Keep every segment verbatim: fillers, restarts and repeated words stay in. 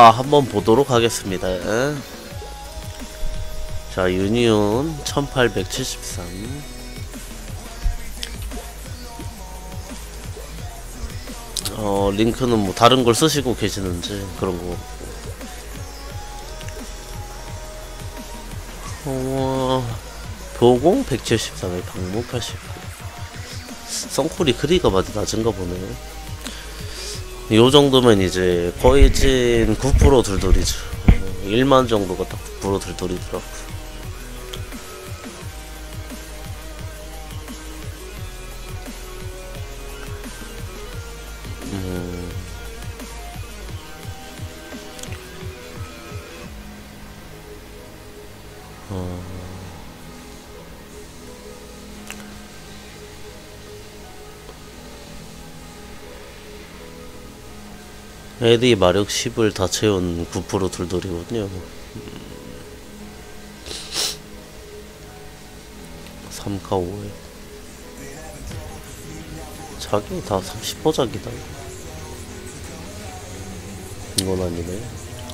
아, 한번 보도록 하겠습니다. 자, 유니온 천팔백칠십삼. 어, 링크는 뭐 다른 걸 쓰시고 계시는지 그런 거. 어, 보공 백칠십삼에 방문 팔십구. 썬쿨이 그리가 많이 낮은가 보네. 요 정도면 이제 거의 진 구 퍼센트 들돌이죠. 어, 일만 정도가 딱 구 퍼센트 들돌이더라고. 음. 어. 에디 마력 십을 다 채운 구 퍼센트 들돌이거든요. 삼 카 오 회. 자기 다 삼십 퍼센트 작이다. 이건 아니네.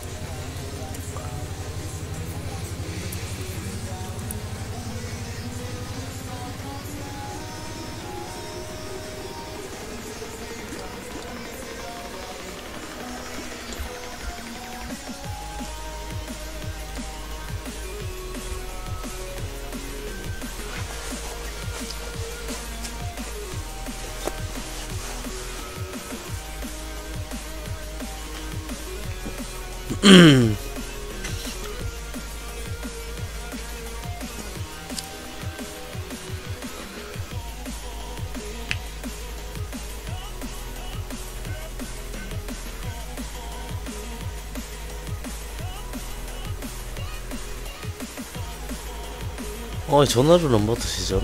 어, 전화를 안 받으시잖아.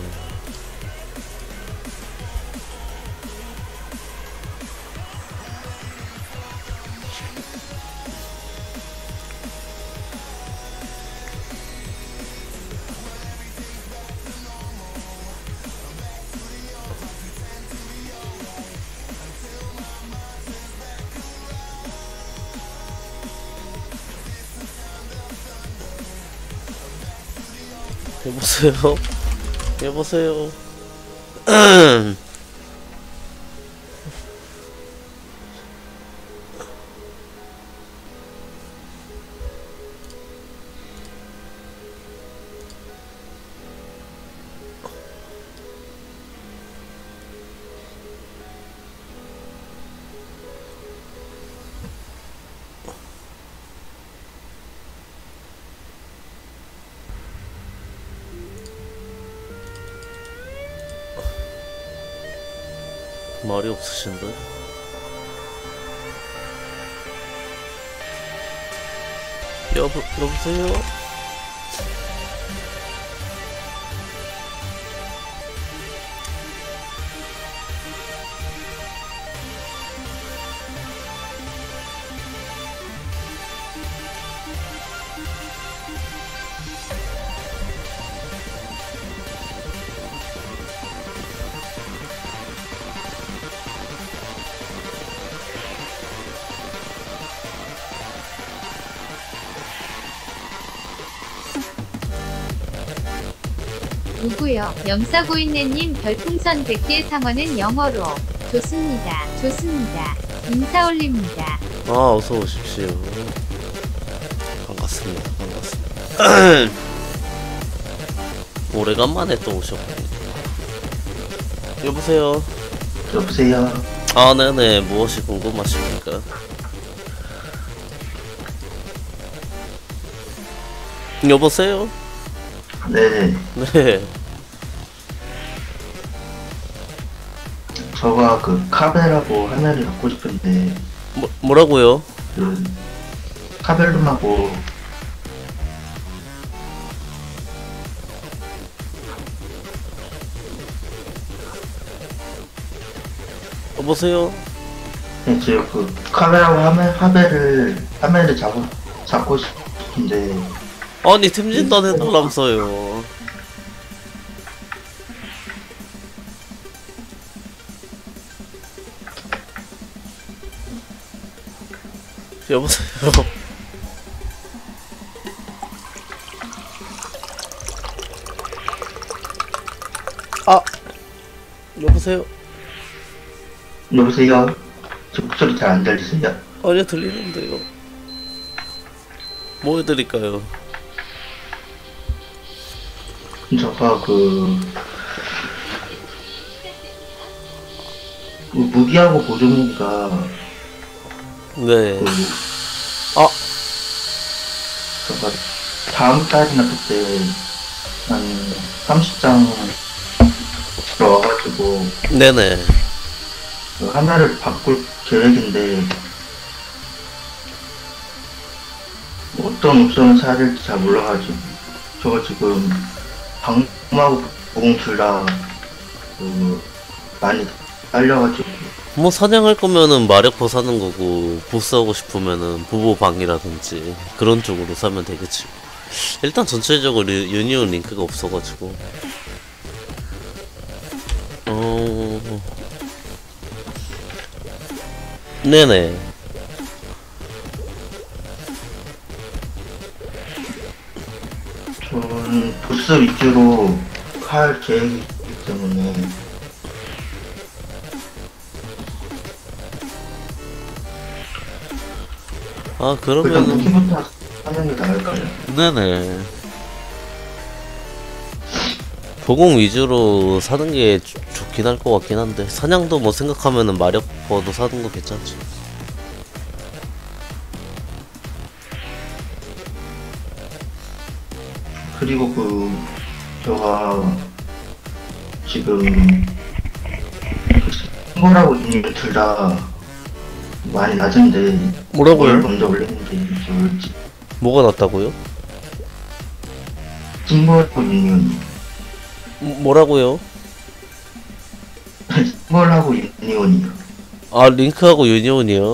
여보세요? 여보세요? 말이 없으신데? 여보, 여보세요? 누구요? 염사고인네님 별풍선 백 개 상어는 영어로. 좋습니다. 좋습니다. 인사 올립니다. 아, 어서 오십시오. 반갑습니다. 반갑습니다. 오래간만에 또 오셨군요. 여보세요? 여보세요? 아, 네네. 무엇이 궁금하십니까? 여보세요? 네네. 네. 저가 그 카벨하고 하나를 갖고 싶은데 뭐, 뭐라고요? 그 카벨룸하고 여보세요? 네, 저그 카벨하고 하멜, 하벨을 하멜을 잡고 잡고 싶은데 아니, 템진단 해달라면서요. 여보세요. 아, 여보세요. 여보세요? 저 목소리 잘 안 들리세요? 아니요, 들리는데요. 뭐 해드릴까요? 저가 그, 그 무기하고 보조무기가 네. 그 아, 저가 다음 달이나 그때 한 삼십 장 들어와가지고 네네. 그 하나를 바꿀 계획인데 어떤 옵션을 사야 될지 잘 몰라가지고 저가 지금 방마하고 보공 둘다 그 많이 딸려가지고 뭐 사냥할 거면은 마력포 사는 거고 보스 하고 싶으면은 보보방이라든지 그런 쪽으로 사면 되겠지. 일단 전체적으로 유- 유니온 링크가 없어가지고. 어. 네네. 저는 보스 위주로 할 계획이기 때문에 아 일단 그러면은 무기부터 하는 게 나을까요? 네네. 보공 위주로 사는 게 좋- 좋긴 할 것 같긴 한데 사냥도 뭐 생각하면은 마력포도 사는 거 괜찮지. 그리고 그 저가 지금 친구라고 있는 둘다 많이 낮은데 뭘 뭐라고요? 먼저 올리는 게 좋을지 뭐가 낫다고요? 친구라고 있는 뭐라고요? 친구라고 유니온이요. 아 링크하고 유니온이요?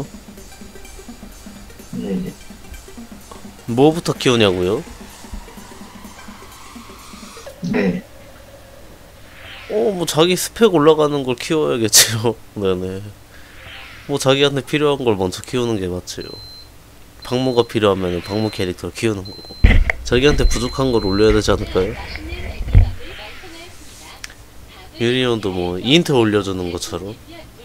네네. 뭐부터 키우냐고요? 네. 어, 뭐 자기 스펙 올라가는 걸 키워야겠지요. 네네. 뭐 자기한테 필요한 걸 먼저 키우는 게 맞지요. 방무가 필요하면 방무 캐릭터를 키우는 거고. 자기한테 부족한 걸 올려야 되지 않을까요? 유니온도 뭐 인트 올려주는 것처럼.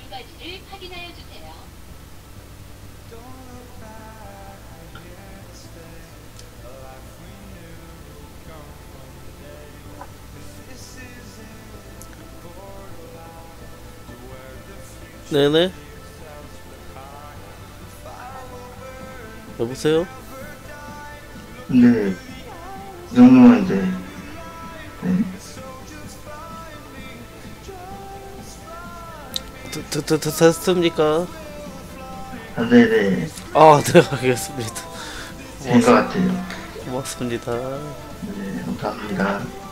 네네. 여보세요? 근데 이 정도면 이제 네. 드, 드, 드, 드, 됐습니까? 아, 네네. 아, 네, 알겠습니다. 된 것 같아요. 고맙습니다. 네, 감사합니다.